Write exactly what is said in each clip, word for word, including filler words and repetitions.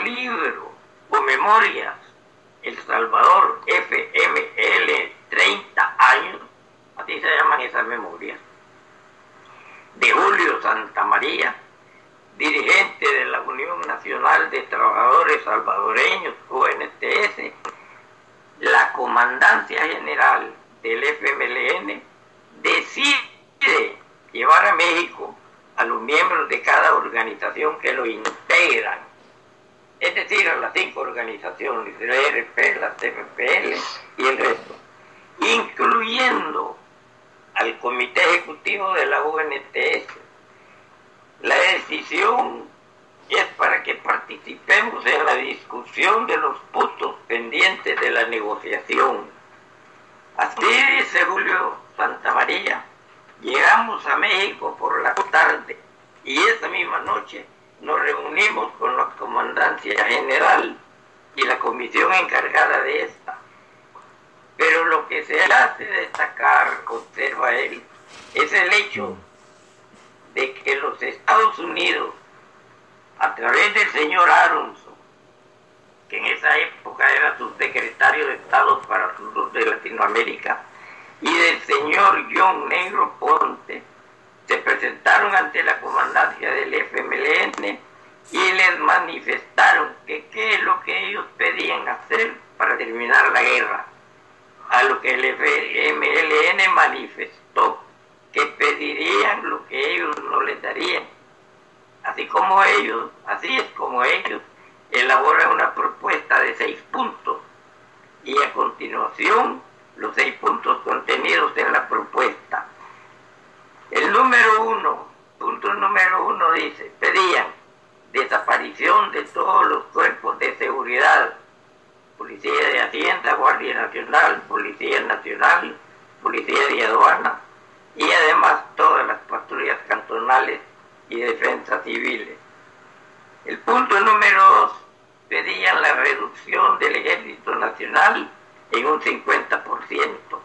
libro o memorias El Salvador F M L treinta años, así se llaman esas memorias, de Julio Santamaría, dirigente de la Unión Nacional de Trabajadores Salvadoreños, U N T S, la Comandancia General del F M L N decide llevar a México a los miembros de cada organización que lo integran, es decir, a las cinco organizaciones, la R P, la C F P L y el resto, incluyendo al Comité Ejecutivo de la U N T S. La decisión es para que participemos en la discusión de los puntos pendientes de la negociación. Así dice Julio Santamaría, llegamos a México por la tarde y esa misma noche nos reunimos con la Comandancia General y la comisión encargada de esta. Pero lo que se hace destacar, observa él, es el hecho de que los Estados Unidos, a través del señor Aronson, que en esa época era subsecretario de Estado para Asuntos de Latinoamérica, y del señor John Negroponte, se presentaron ante la comandancia del F M L N y les manifestaron que qué es lo que ellos pedían hacer para terminar la guerra, a lo que el F M L N manifestó que pedirían lo que ellos no les darían, así como ellos, así es como ellos elaboran una propuesta de seis puntos y a continuación los seis puntos contenidos en la propuesta. El número uno, punto número uno dice, pedían desaparición de todos los cuerpos de seguridad, Policía de Hacienda, Guardia Nacional, Policía Nacional, Policía de Aduana y además todas las patrullas cantonales y defensas civiles. El punto número dos, pedían la reducción del Ejército Nacional en un cincuenta por ciento.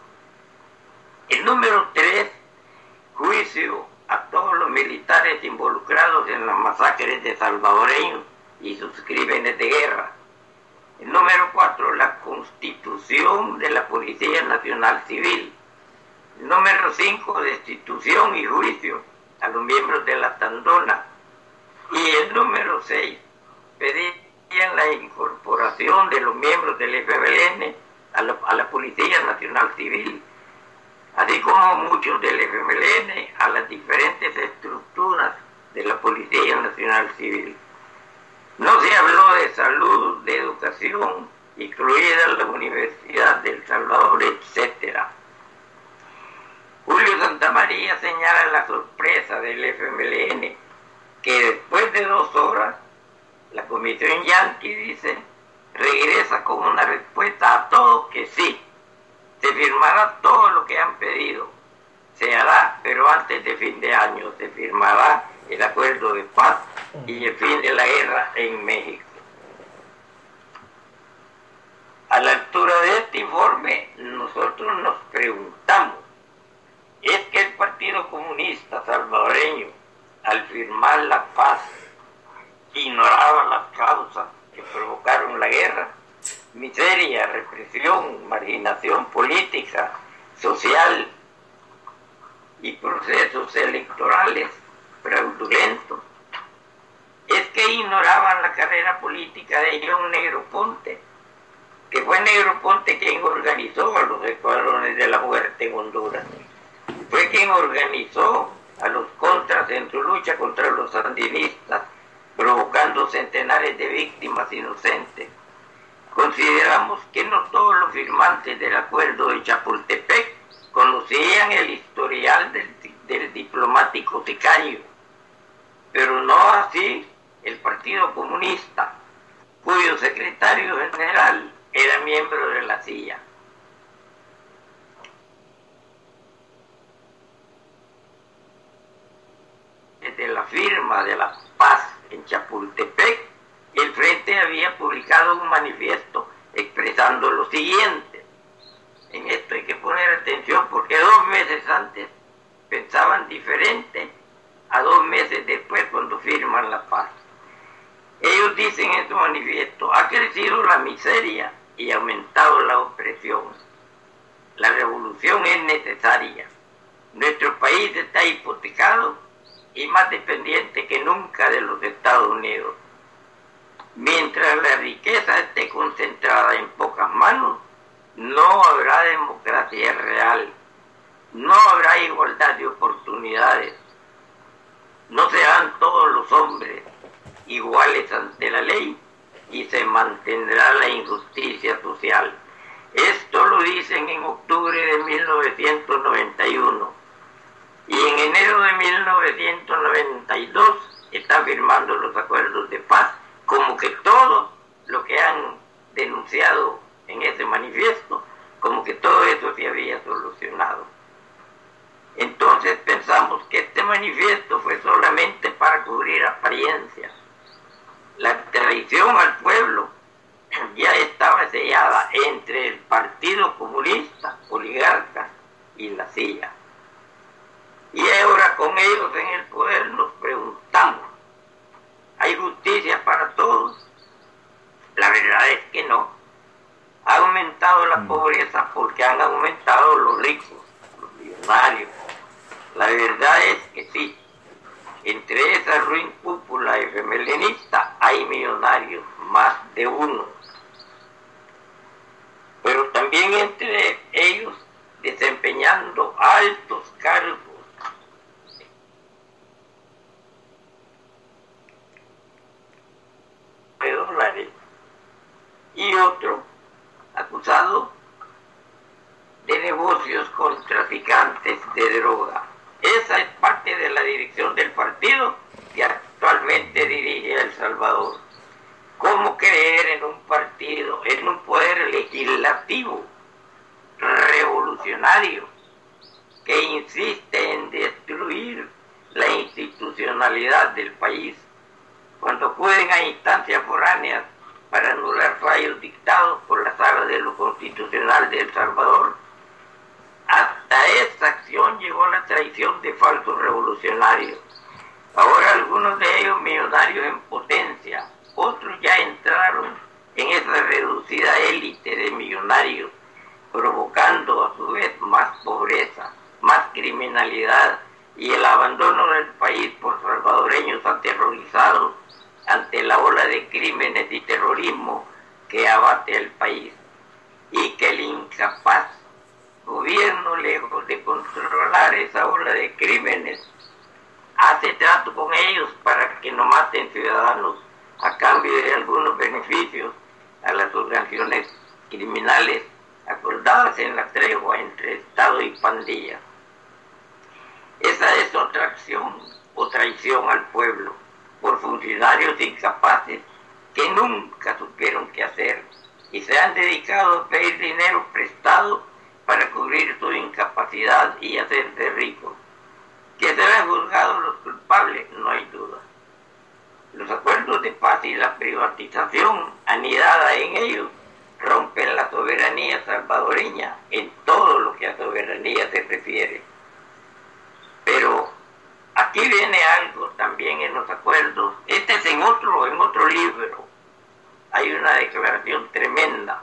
El número tres, juicio a todos los militares involucrados en las masacres de salvadoreños y sus crímenes de guerra. El número cuatro, la constitución de la Policía Nacional Civil. El número cinco, destitución y juicio a los miembros de la Tandona. Y el número seis, pedían la incorporación de los miembros del F M L N a la, a la Policía Nacional Civil, así como muchos del F M L N a las diferentes estructuras de la Policía Nacional Civil. No se habló de salud, de educación, incluida la Universidad de El Salvador, etcétera. Julio Santamaría señala la sorpresa del F M L N, que después de dos horas, la Comisión Yanqui dice, regresa con una respuesta a todo que sí, se firmará todo lo que han pedido, se hará, pero antes de fin de año se firmará el acuerdo de paz y el fin de la guerra en México. A la altura de este informe, nosotros nos preguntamos, ¿es que el Partido Comunista Salvadoreño, al firmar la paz, ignoraba las causas que provocaron la guerra? Miseria, represión, marginación política, social y procesos electorales fraudulentos. Es que ignoraban la carrera política de John Negroponte, que fue Negroponte quien organizó a los escuadrones de la muerte en Honduras. Fue quien organizó a los contras en su lucha contra los sandinistas, provocando centenares de víctimas inocentes. Consideramos que no todos los firmantes del acuerdo de Chapultepec conocían el historial del, del diplomático sicario, pero no así el Partido Comunista, cuyo secretario general era miembro de la C I A. Desde la firma de la paz en Chapultepec, el Frente había publicado un manifiesto expresando lo siguiente. En esto hay que poner atención porque dos meses antes pensaban diferente a dos meses después cuando firman la paz. Ellos dicen en su manifiesto: ha crecido la miseria y ha aumentado la opresión. La revolución es necesaria. Nuestro país está hipotecado y más dependiente que nunca de los Estados Unidos. Mientras la riqueza esté concentrada en pocas manos, no habrá democracia real, no habrá igualdad de oportunidades, no serán todos los hombres iguales ante la ley y se mantendrá la injusticia social. Esto lo dicen en octubre de mil novecientos noventa y uno y en enero de mil novecientos noventa y dos están firmando los acuerdos de paz, como que todo lo que han denunciado en ese manifiesto, como que todo eso se había solucionado. Entonces pensamos que este manifiesto fue solamente para cubrir apariencias. La traición al pueblo ya estaba sellada entre el Partido Comunista, oligarcas y la C I A. Y ahora con ellos en el poder nos preguntamos: ¿hay justicia para todos? La verdad es que no. Ha aumentado la pobreza porque han aumentado los ricos, los millonarios. La verdad es que sí. Entre esa ruin cúpula efemelinista hay millonarios, más de uno. Pero también entre ellos desempeñando altos cargos de dólares, y otro acusado de negocios con traficantes de droga. Esa es parte de la dirección del partido que actualmente dirige El Salvador. ¿Cómo creer en un partido, en un poder legislativo revolucionario que insiste en destruir la institucionalidad del país, cuando acuden a instancias foráneas para anular fallos dictados por la Sala de lo Constitucional de El Salvador? Hasta esta acción llegó la traición de falsos revolucionarios. Ahora algunos de ellos millonarios en potencia, otros ya entraron en esa reducida élite de millonarios, provocando a su vez más pobreza, más criminalidad y el abandono del país por salvadoreños aterrorizados ante la ola de crímenes y terrorismo que abate el país, y que el incapaz gobierno, lejos de controlar esa ola de crímenes, hace trato con ellos para que no maten ciudadanos a cambio de algunos beneficios a las organizaciones criminales acordadas en la tregua entre Estado y pandillas. Esa es otra acción o traición al pueblo por funcionarios incapaces que nunca supieron qué hacer y se han dedicado a pedir dinero prestado para cubrir su incapacidad y hacerse ricos. Que serán juzgados los culpables, no hay duda. Los acuerdos de paz y la privatización anidada en ellos rompen la soberanía salvadoreña en todo lo que a soberanía se refiere. Pero aquí viene algo también en los acuerdos. Este es en otro, en otro libro. Hay una declaración tremenda.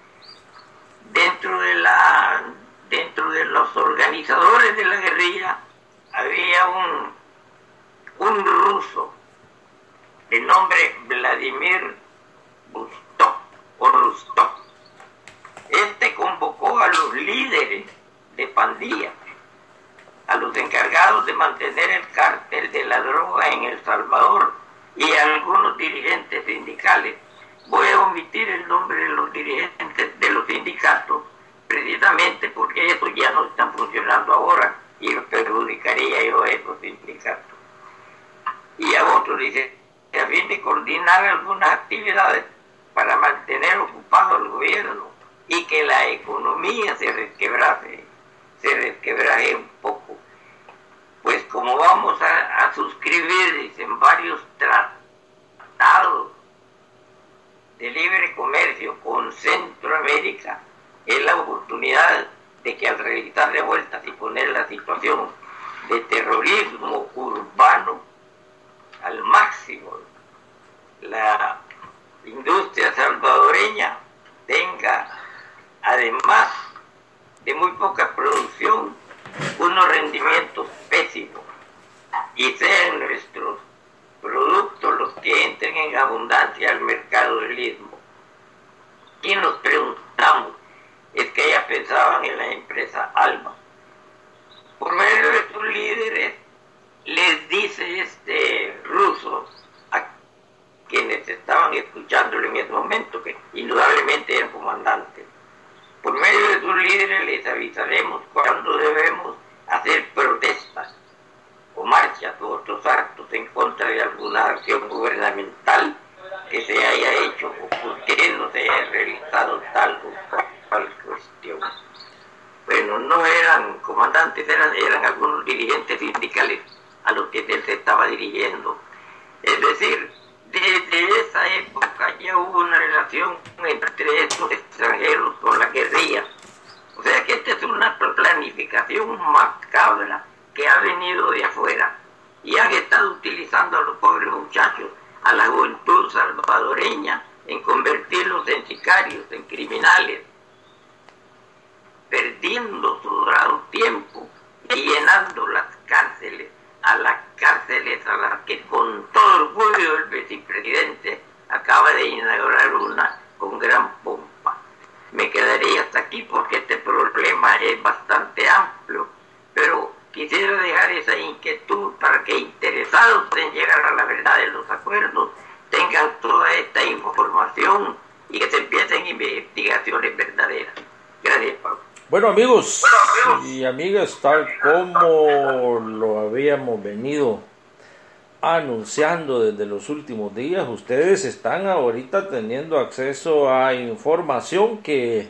Dentro de la, dentro de los organizadores de la guerrilla había un, un ruso de nombre Vladimir Rostov o Rostov. Este convocó a los líderes de pandillas, a los encargados de mantener el cártel de la droga en El Salvador y a algunos dirigentes sindicales. Voy a omitir el nombre de los dirigentes de los sindicatos, precisamente porque esos ya no están funcionando ahora y perjudicaría yo a esos sindicatos. Y a otros dice, a fin de coordinar algunas actividades para mantener ocupado al gobierno y que la economía se resquebraje, se resquebraje un poco. Pues como vamos a, a suscribir, dicen, varios tratados de libre comercio con Centroamérica, es la oportunidad de que al realizar revueltas y poner la situación de terrorismo urbano al máximo, la industria salvadoreña tenga, además de muy poca producción, unos rendimientos pésimos y sean nuestros productos los que entren en abundancia al mercado del istmo. Y nos preguntamos, es que ellas pensaban en la empresa Alma. Por medio de sus líderes, les dice este ruso a quienes estaban escuchándolo en ese momento, que indudablemente era comandante, por medio de sus líderes les avisaremos cuando debemos hacer protestas o marchas u otros actos en contra de alguna acción gubernamental que se haya hecho o por qué no se haya realizado tal o cual cuestión. Bueno, no eran comandantes, eran, eran algunos dirigentes sindicales a los que él se estaba dirigiendo. Es decir, desde esa época ya hubo una relación entre estos extranjeros con la guerrilla. O sea que esta es una planificación macabra que ha venido de afuera y han estado utilizando a los pobres muchachos, a la juventud salvadoreña, en convertirlos en sicarios, en criminales, perdiendo su dorado tiempo y llenando las cárceles, a las cárceles a las que con todo orgullo el vicepresidente acaba de inaugurar una con gran pompa. Me quedaría hasta aquí porque este problema es bastante amplio, pero quisiera dejar esa inquietud para que interesados en llegar a la verdad de los acuerdos tengan toda esta información y que se empiecen investigaciones verdaderas. Gracias, Pablo. Bueno, amigos y amigas, tal como lo habíamos venido anunciando desde los últimos días, ustedes están ahorita teniendo acceso a información que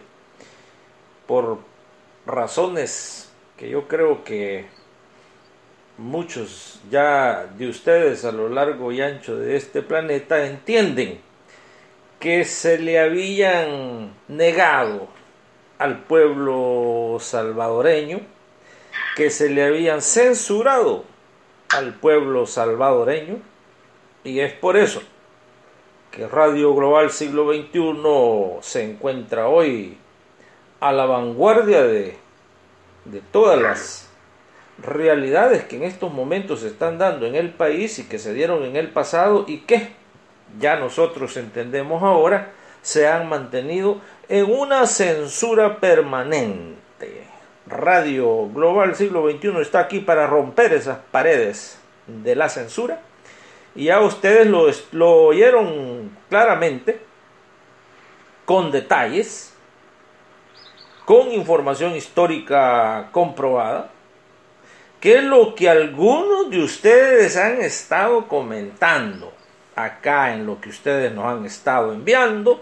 por razones que yo creo que muchos ya de ustedes a lo largo y ancho de este planeta entienden que se le habían negado al pueblo salvadoreño, que se le habían censurado al pueblo salvadoreño, y es por eso que Radio Global Siglo veintiuno se encuentra hoy a la vanguardia de, de todas las realidades que en estos momentos se están dando en el país y que se dieron en el pasado y que ya nosotros entendemos ahora se han mantenido en una censura permanente. Radio Global Siglo veintiuno está aquí para romper esas paredes de la censura y ya ustedes lo, lo oyeron claramente, con detalles, con información histórica comprobada, que es lo que algunos de ustedes han estado comentando acá en lo que ustedes nos han estado enviando.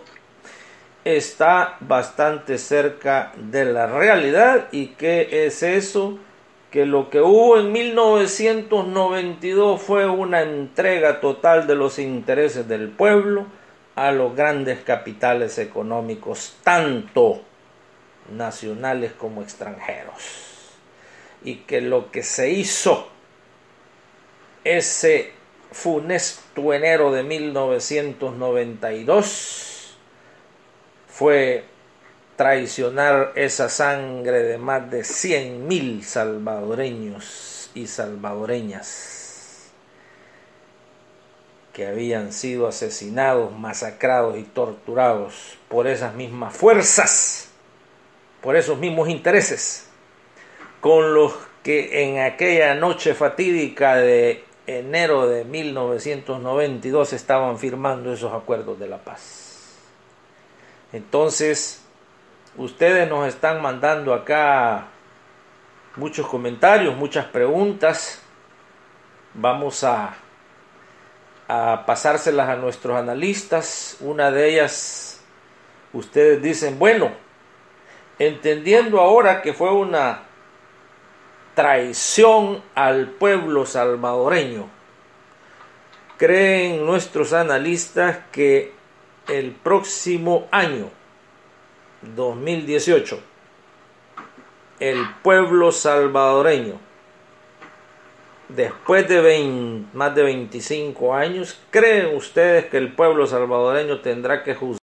Está bastante cerca de la realidad. ¿Y qué es eso? Que lo que hubo en mil novecientos noventa y dos fue una entrega total de los intereses del pueblo a los grandes capitales económicos, tanto nacionales como extranjeros. Y que lo que se hizo ese funesto enero de mil novecientos noventa y dos fue traicionar esa sangre de más de cien mil salvadoreños y salvadoreñas que habían sido asesinados, masacrados y torturados por esas mismas fuerzas, por esos mismos intereses, con los que en aquella noche fatídica de enero de mil novecientos noventa y dos estaban firmando esos acuerdos de la paz. Entonces, ustedes nos están mandando acá muchos comentarios, muchas preguntas. Vamos a, a pasárselas a nuestros analistas. Una de ellas, ustedes dicen, bueno, entendiendo ahora que fue una traición al pueblo salvadoreño, creen nuestros analistas que el próximo año dos mil dieciocho el pueblo salvadoreño después de veinte, más de veinticinco años, ¿creen ustedes que el pueblo salvadoreño tendrá que juzgar